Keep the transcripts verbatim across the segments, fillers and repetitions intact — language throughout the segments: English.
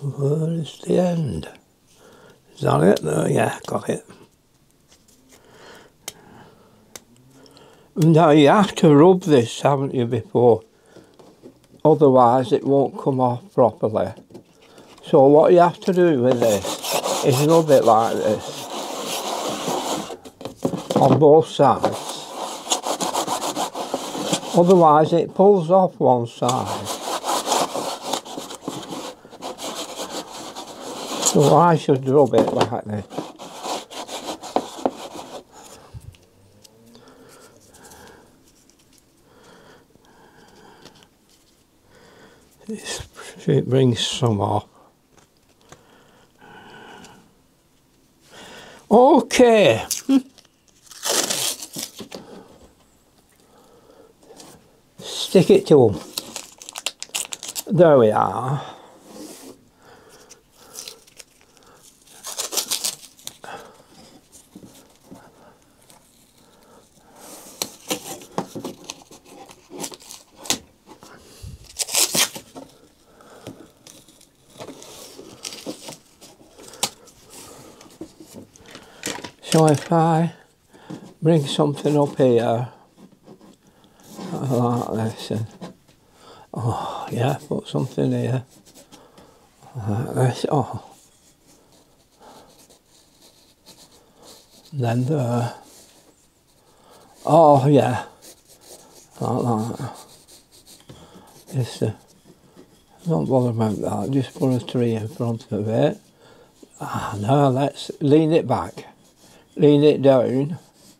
Where is the end? Is that it? There, yeah, got it. Now you have to rub this, haven't you, before? Otherwise it won't come off properly. So what you have to do with this is rub it like this on both sides. Otherwise it pulls off one side. So I should rub it like this. It brings some off. Okay. Stick it to them. There we are. So if I bring something up here, like this, and, oh yeah, put something here, like this, oh, then there, oh yeah, like that, just uh, don't bother about that, just put a tree in front of it. Ah, now let's lean it back. Lean it down.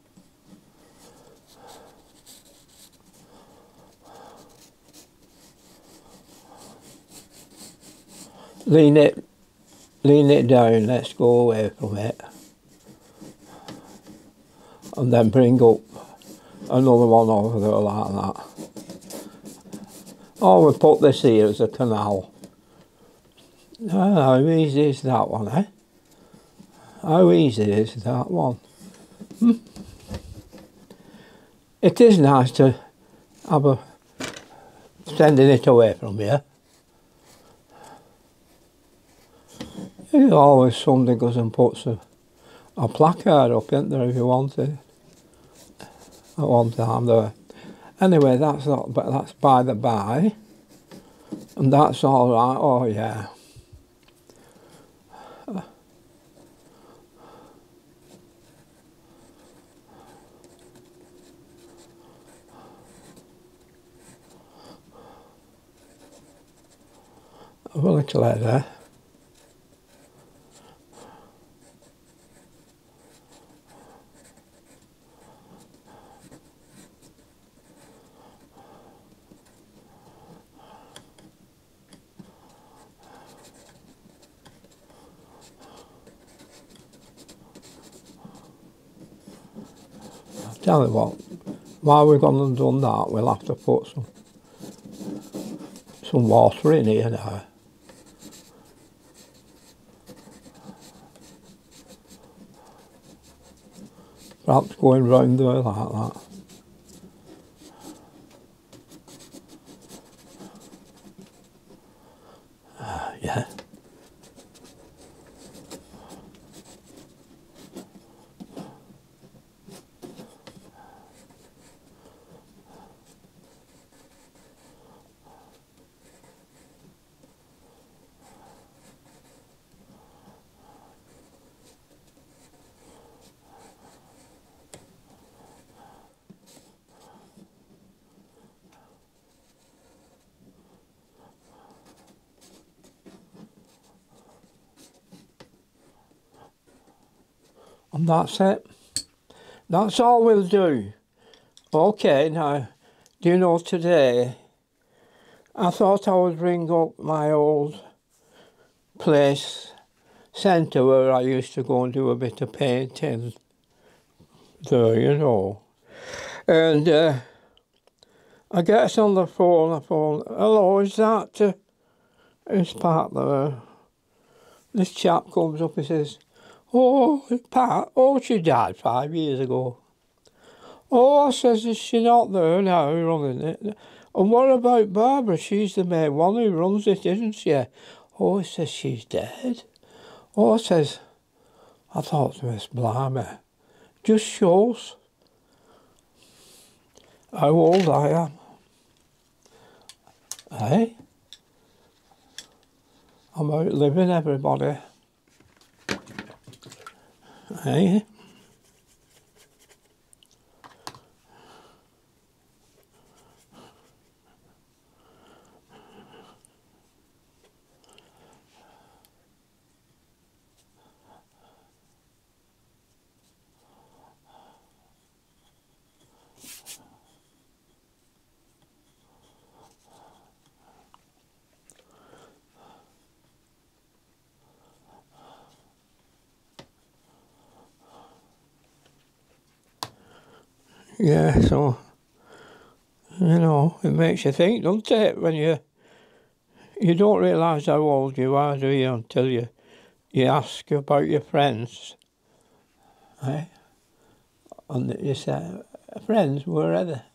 Lean it, lean it down, let's go away from it. And then bring up another one over there like that. Oh, we put this here as a canal. Oh, how easy is that one, eh? How easy is that one? Hmm. It is nice to have a sending it away from you. There's always somebody goes and puts a, a placard up, isn't there, if you want it. At one time there. Anyway, that's not, but that's by the by. And that's all right. Oh yeah. A little leather. I'll tell you what, while we've gone and done that, we'll have to put some some water in here now. Perhaps going round there like that. Uh, yeah. And that's it. That's all we'll do. Okay, now, do you know today, I thought I would bring up my old place, centre, where I used to go and do a bit of painting there, you know. And uh, I get on the phone, I phone, hello, is that uh, his partner? This chap comes up and says, oh, Pat, oh, she died five years ago. Oh, I says, is she not there now running it? And what about Barbara? She's the main one who runs it, isn't she? Oh, he says, she's dead. Oh, says, I thought to Miss Blimey, just shows how old I am. Eh? I'm outliving everybody. Eh? Yeah, so, you know, it makes you think, doesn't it, when you, you don't realise how old you are, do you, until you, you ask about your friends, eh? And you say, friends, where are they?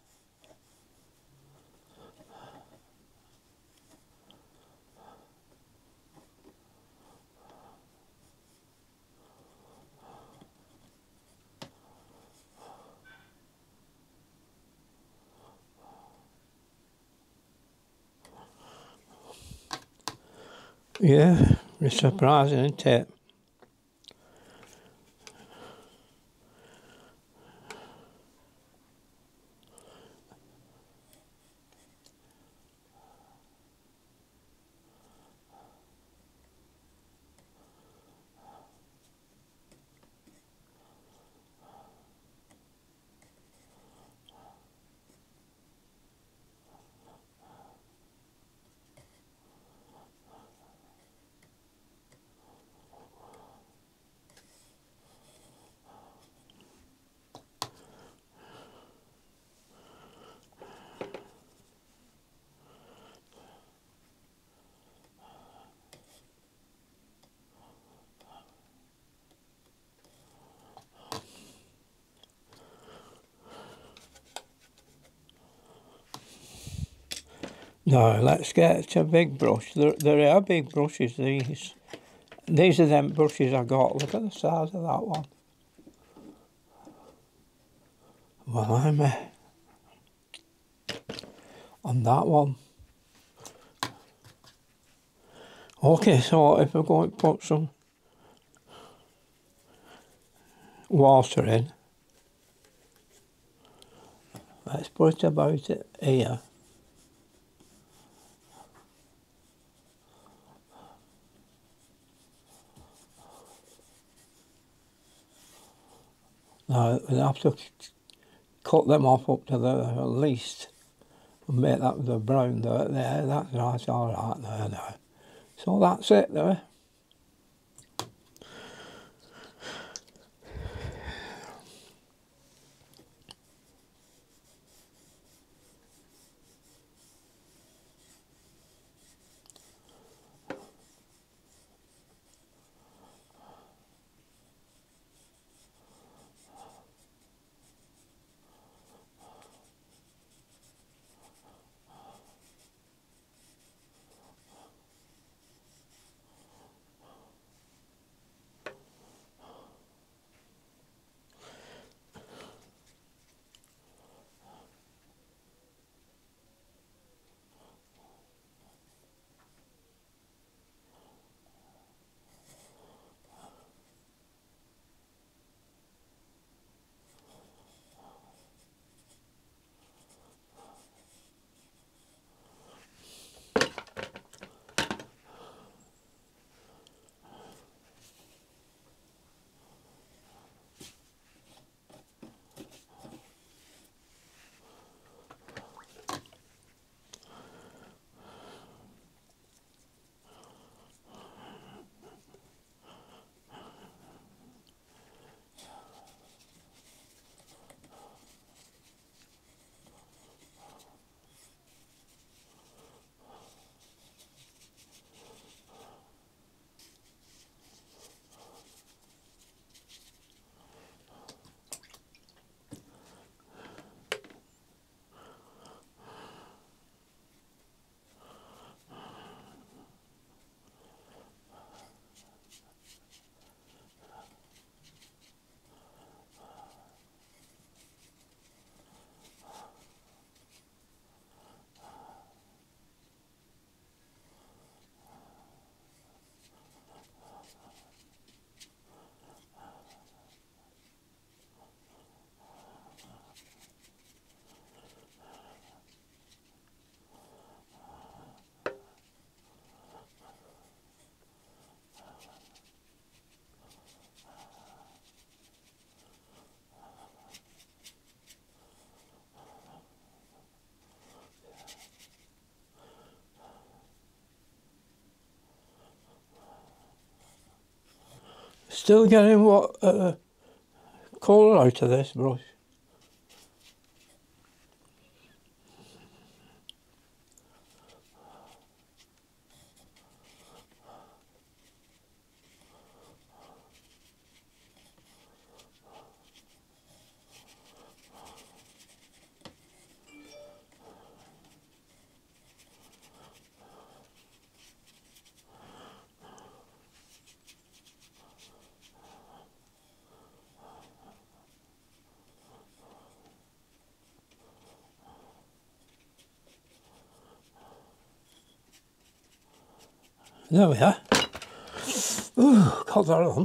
Yeah, it's surprising, isn't it? Now, let's get a big brush. There, there are big brushes, these. These are them brushes I got. Look at the size of that one. Well, I'm uh, on that one. Okay, so if we're going to put some water in, let's put it about it here. Now, we have to cut them off up to the least and make that the brown there. there. That's right, all right there now. So that's it there. Still getting what uh, colour out of this brush. There we are. Ooh, got that on.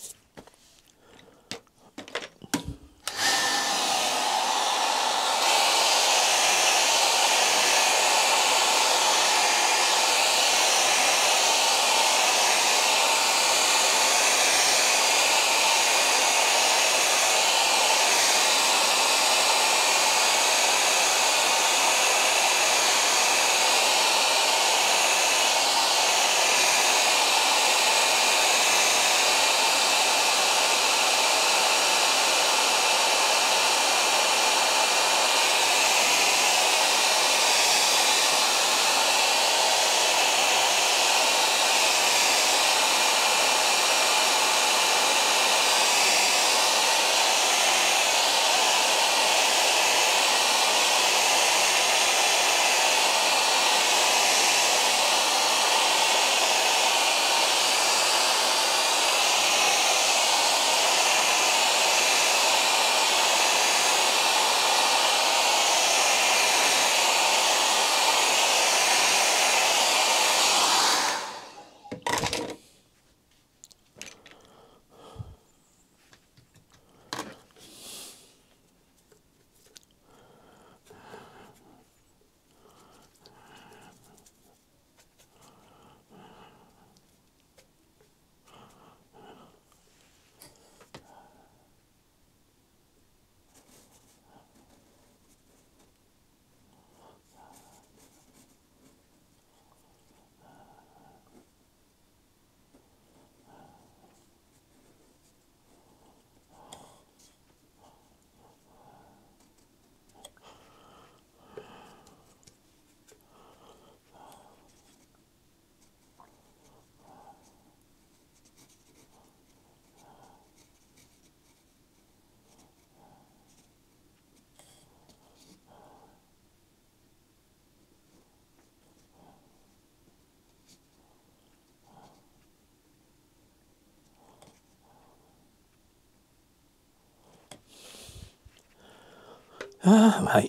Ah, right.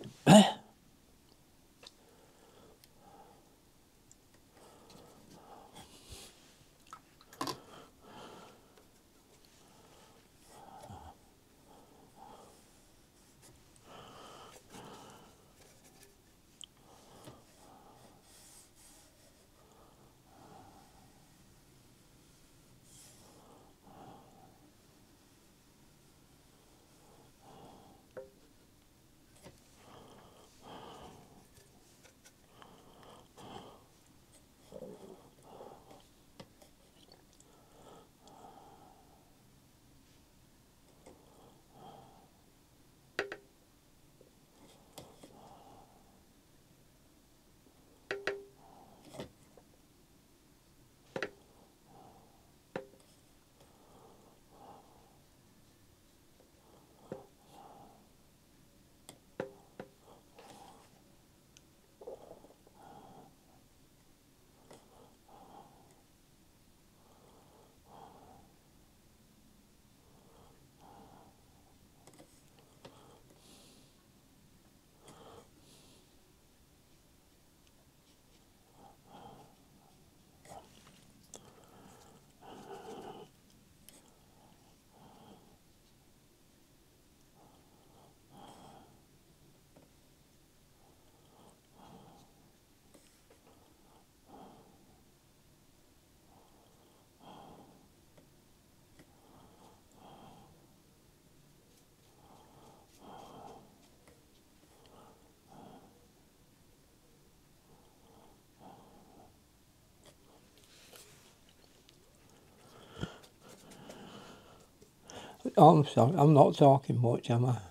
Oh, I'm sorry, I'm not talking much, am I?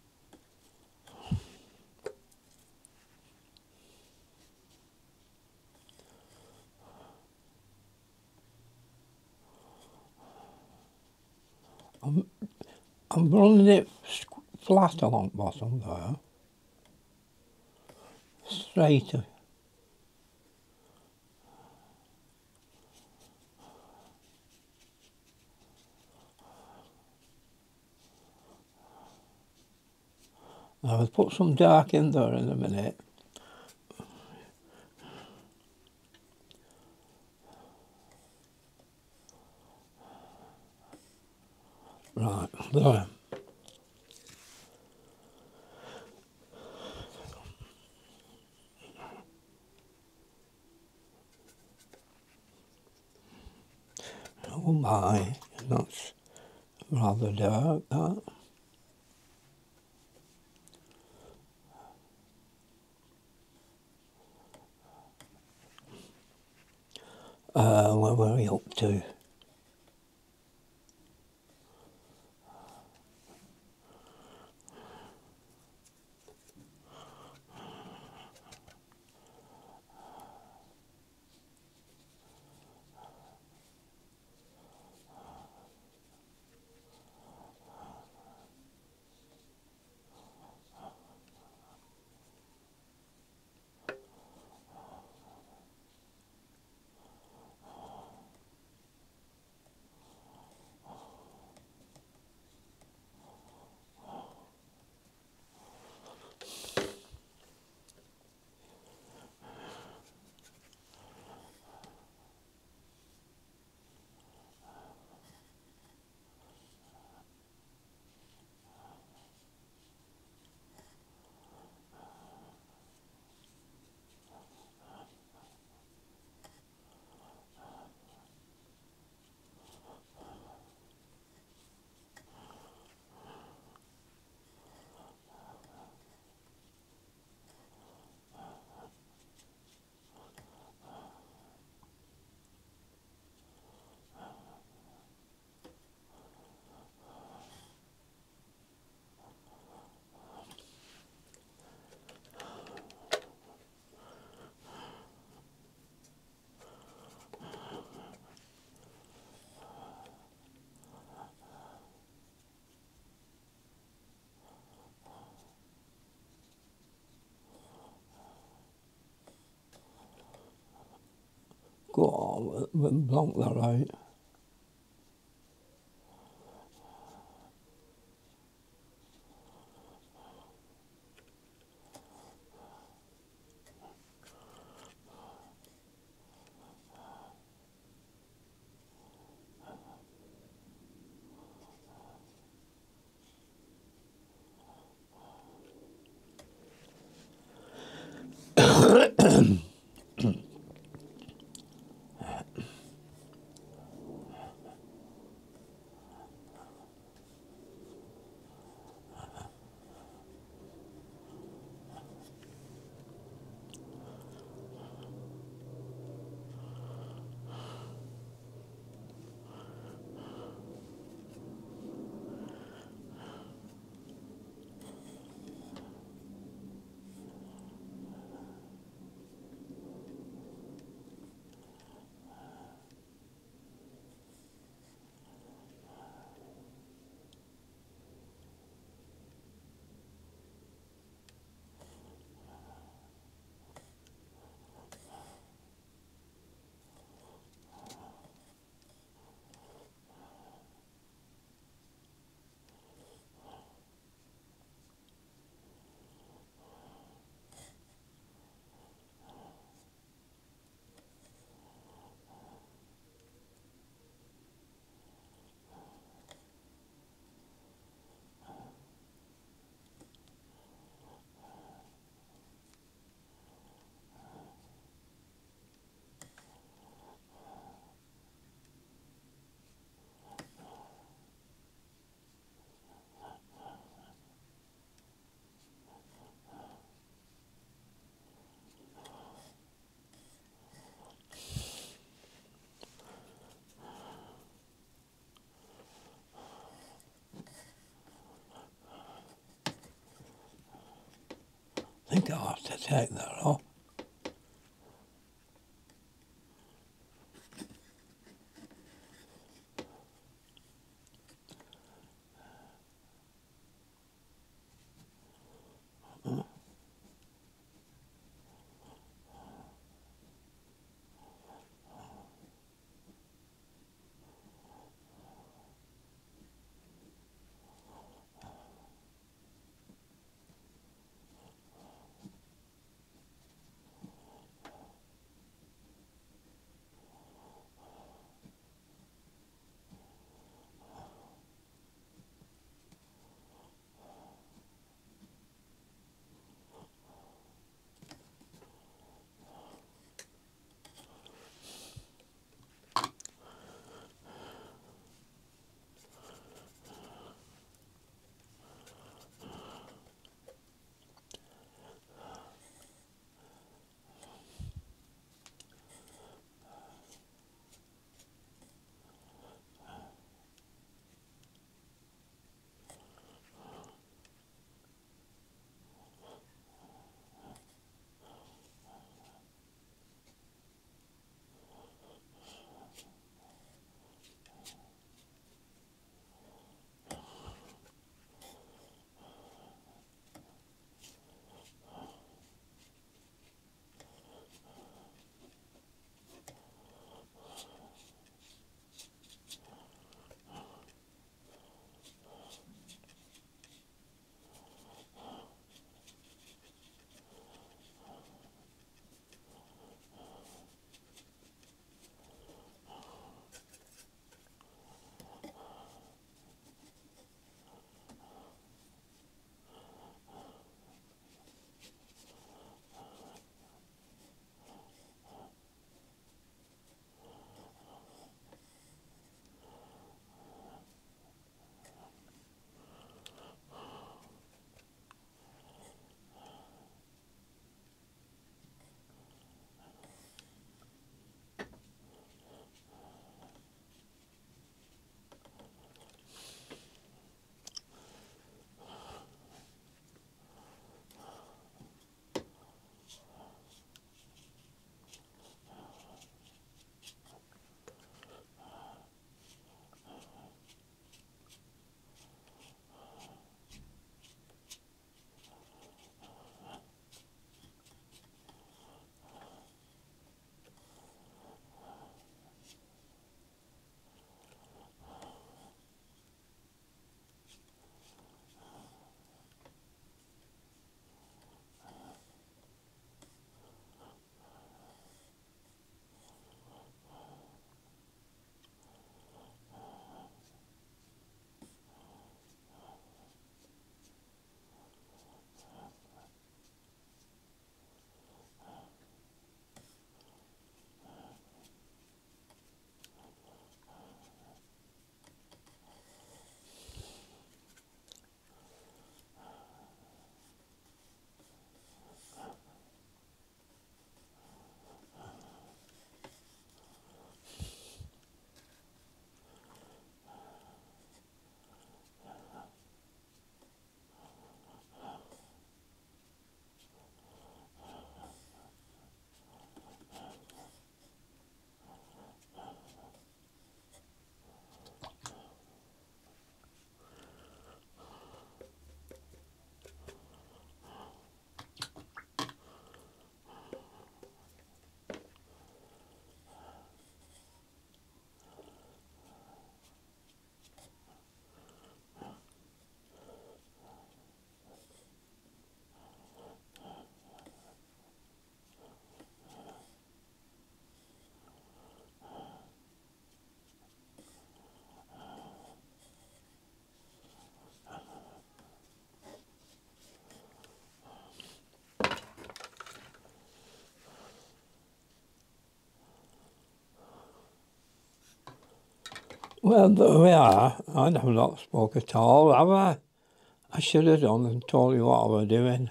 I'm, I'm running it flat along bottom there. Straighter. I will put some dark in there in a minute. Right, there. Oh my, that's rather dark, that. Uh, where were we up to? Go on, we'll block that out. Got to take that off. Well, there we are. I have not spoke at all, have I? I should have done and told you what I was doing.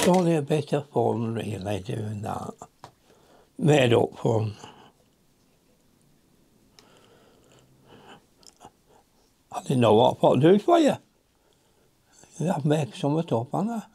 only a bit of fun really doing that. Made up fun. I didn't know what to do for you. I've made something up, haven't I?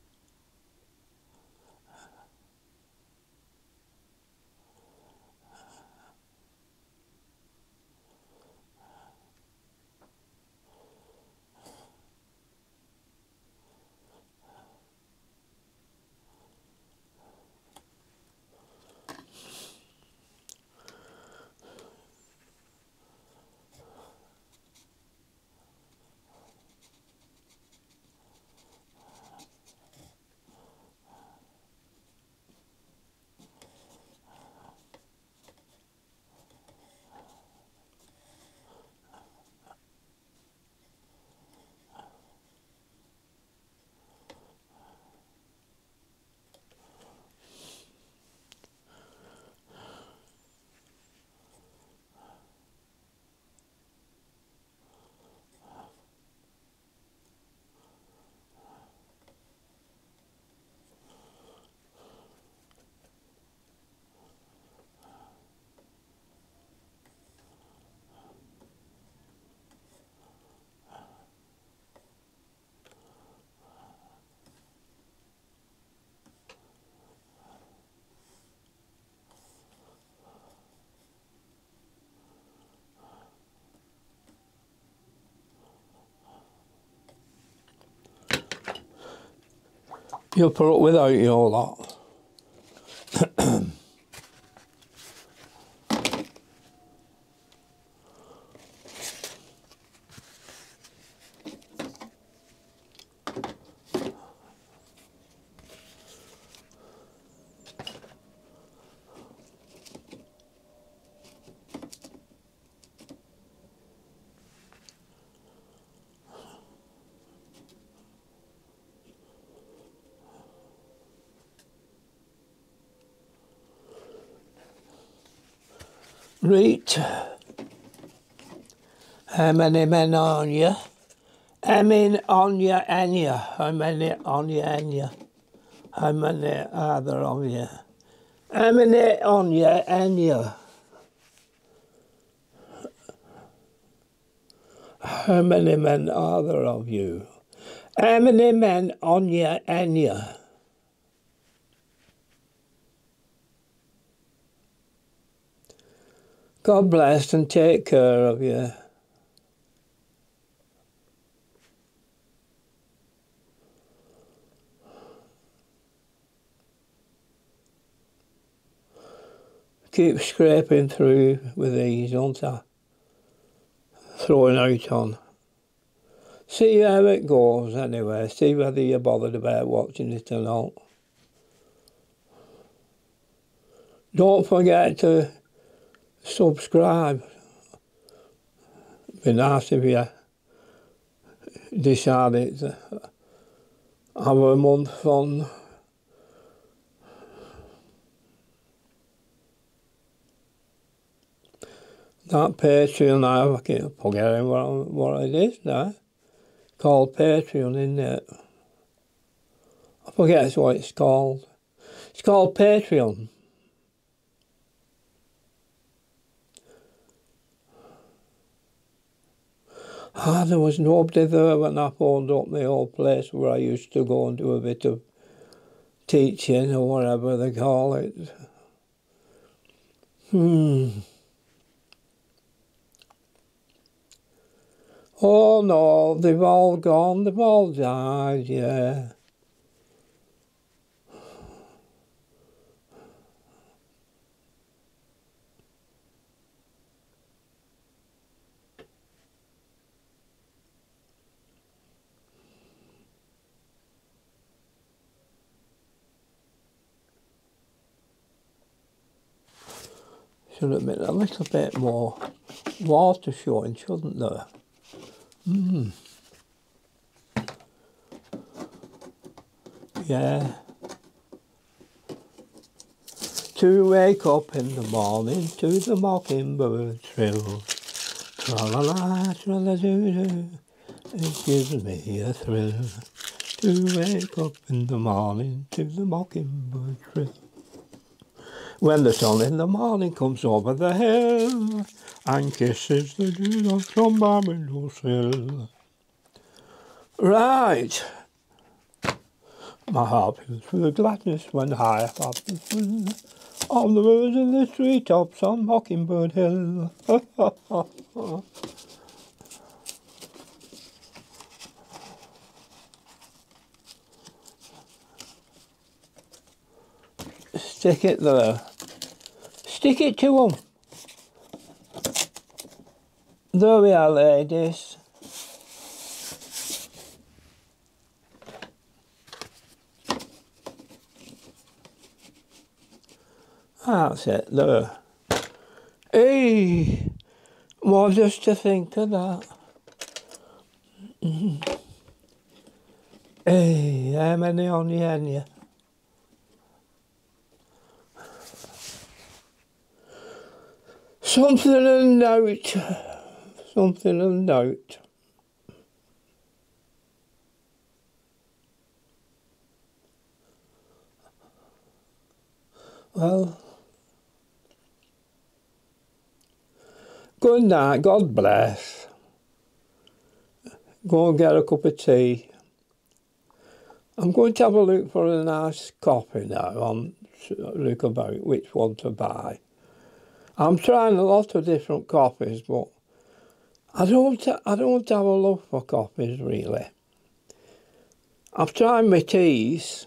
You'll put up without your lot. Right. How many men on you? How many on you and you? How many on you and you? How many are there of you? How many on you and you? How many men are there of you? How many men on you and you? God bless and take care of you. Keep scraping through with these, don't I? Throwing out on. See how it goes anyway. See whether you're bothered about watching it or not. Don't forget to subscribe. It'd be nice if you decided to have a month on. That Patreon now, I keep forgetting what, what it is now. Called Patreon, isn't it? I forget what it's called. It's called Patreon. Ah, there was nobody there when I phoned up my old place where I used to go and do a bit of teaching or whatever they call it. Hmm. Oh no, they've all gone, they've all died, yeah. Should have been a little bit more water showing, shouldn't there? Hmm. Yeah. To wake up in the morning to the mockingbird trill. Tra-la-la, tra-la-doo-doo, it gives me a thrill. to wake up in the morning to the mockingbird trill. When the sun in the morning comes over the hill and kisses the dewdrops from my windowsill. Right. My heart fills with gladness when I have the thrill of the birds in the treetops on Mockingbird Hill. Stick it there. Stick it to them. There we are, ladies. That's it, there. Hey, well, just to think of that. Mm-hmm. Hey, how many on the end, yeah? Something of note. Something of note. Well, good night, God bless. Go and get a cup of tea. I'm going to have a look for a nice copy now. I'm look about which one to buy. I'm trying a lot of different copies, but I don't I don't have a love for copies really. I've tried my teas.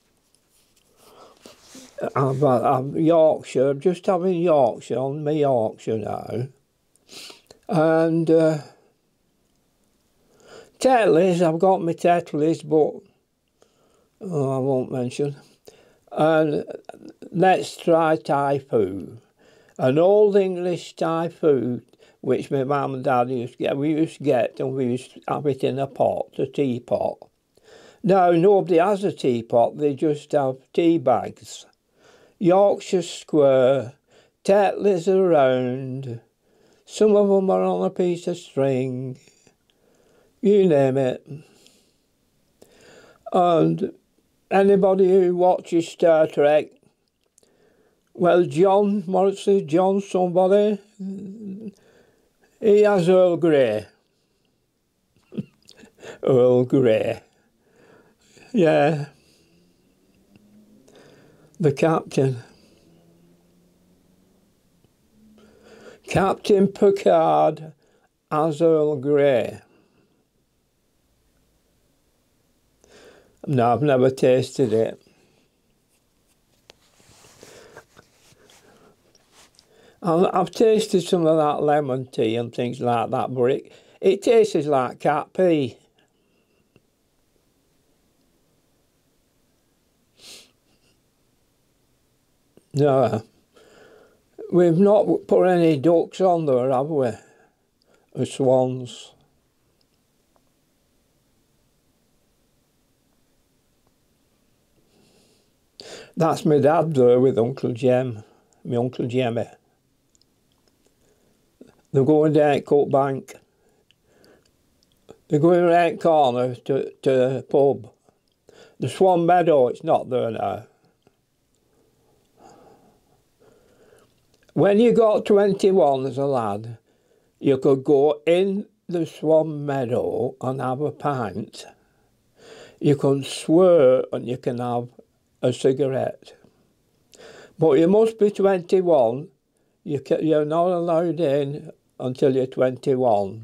I've, I've Yorkshire, just having Yorkshire on my Yorkshire now. And uh, Tetleys, I've got my Tetleys, but oh, I won't mention. And let's try Thai food. An old English Thai food, which my mum and dad used to get. We used to get and we used to have it in a pot, a teapot. Now, nobody has a teapot, they just have tea bags. Yorkshire square, Tetleys around, some of them are on a piece of string, you name it. And anybody who watches Star Trek, well, John, what's it, John somebody, he has Earl Grey. Earl Grey. Yeah. The captain. Captain Picard has Earl Grey. No, I've never tasted it. I've tasted some of that lemon tea and things like that, but it, it tastes like cat pee. No, we've not put any ducks on there, have we? Or swans. That's my dad there with Uncle Jem, my Uncle Jemmy. They're going down Coat Bank. They're going round corner to, to the pub. The Swan Meadow, it's not there now. When you got twenty-one as a lad, you could go in the Swan Meadow and have a pint. You can swear and you can have a cigarette. But you must be twenty-one. You can, you're not allowed in until you're twenty-one.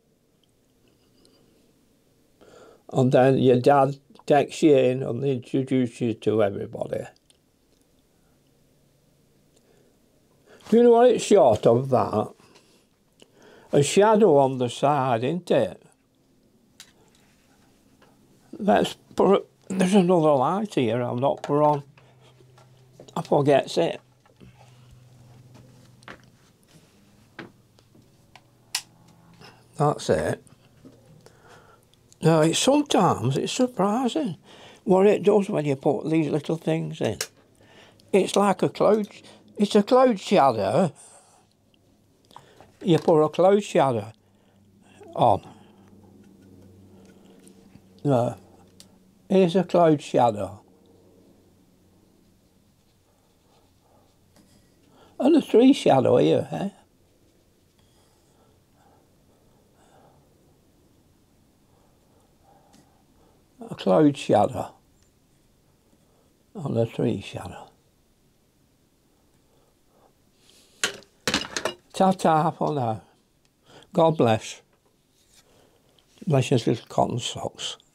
And then your dad takes you in and introduces you to everybody. Do you know what it's short of that? A shadow on the side, isn't it? Let's put, there's another light here I've not put on. I forget it. That's it. Now, it's sometimes it's surprising what it does when you put these little things in. It's like a cloud, it's a cloud shadow. You put a cloud shadow on. No. Here's a cloud shadow. And a tree shadow here, eh? A cloud shadow and a tree shadow. Ta-ta for now. God bless. Bless your little cotton socks.